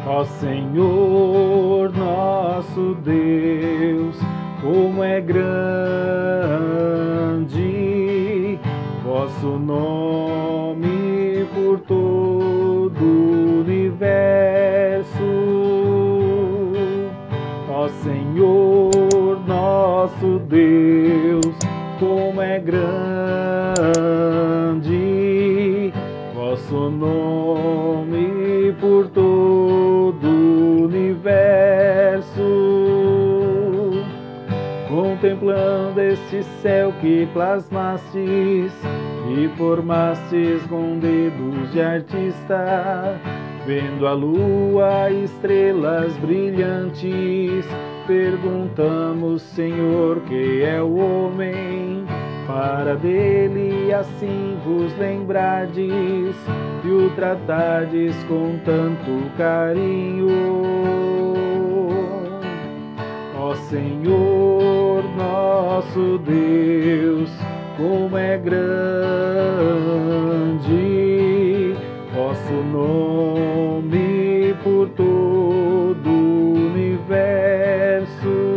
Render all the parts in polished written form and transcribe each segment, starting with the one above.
Ó Senhor, nosso Deus, como é grande vosso nome por todo o universo. Ó Senhor, nosso Deus, como é grande vosso nome por todo o universo. Contemplando este céu que plasmastes e formastes com dedos de artista, vendo a lua e estrelas brilhantes, perguntamos, Senhor, que é o homem, para dele assim vos lembrardes e o tratardes com tanto carinho. Ó Senhor, nosso Deus, como é grande vosso nome por todo o universo.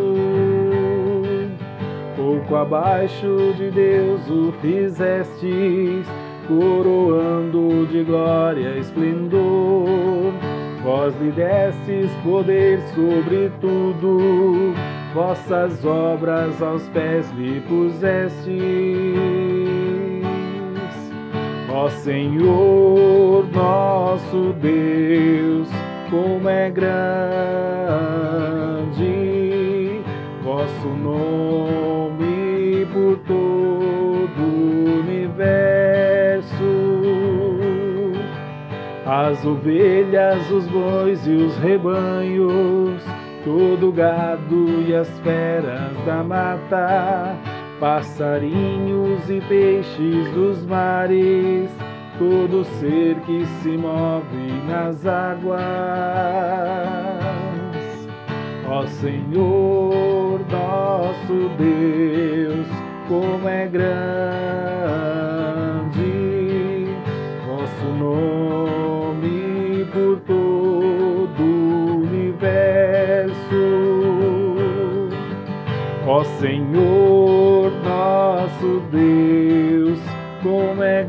Pouco abaixo de Deus o fizestes, coroando de glória e esplendor. Vós lhe destes poder sobre tudo, vossas obras aos pés lhe pusestes. Ó Senhor, nosso Deus, como é grande vosso nome por todo o universo. As ovelhas, os bois e os rebanhos, todo o gado e as feras da mata, passarinhos e peixes dos mares, todo ser que se move nas águas. Ó Senhor, nosso Deus, como é grande vosso nome por todo o universo. Ó Senhor, nosso Deus, como é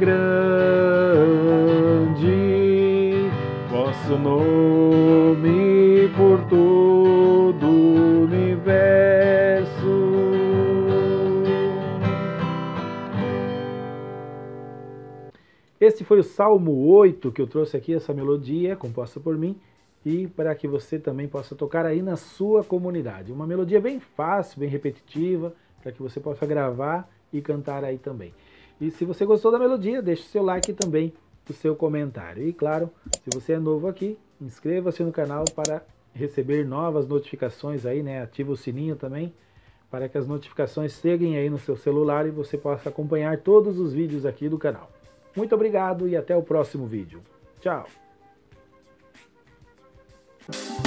grande vosso nome por todo o universo. Esse foi o Salmo 8 que eu trouxe aqui, essa melodia composta por mim, e para que você também possa tocar aí na sua comunidade. Uma melodia bem fácil, bem repetitiva, para que você possa gravar e cantar aí também. E se você gostou da melodia, deixe o seu like e também o seu comentário. E claro, se você é novo aqui, inscreva-se no canal para receber novas notificações aí, né? Ativa o sininho também, para que as notificações cheguem aí no seu celular e você possa acompanhar todos os vídeos aqui do canal. Muito obrigado e até o próximo vídeo. Tchau!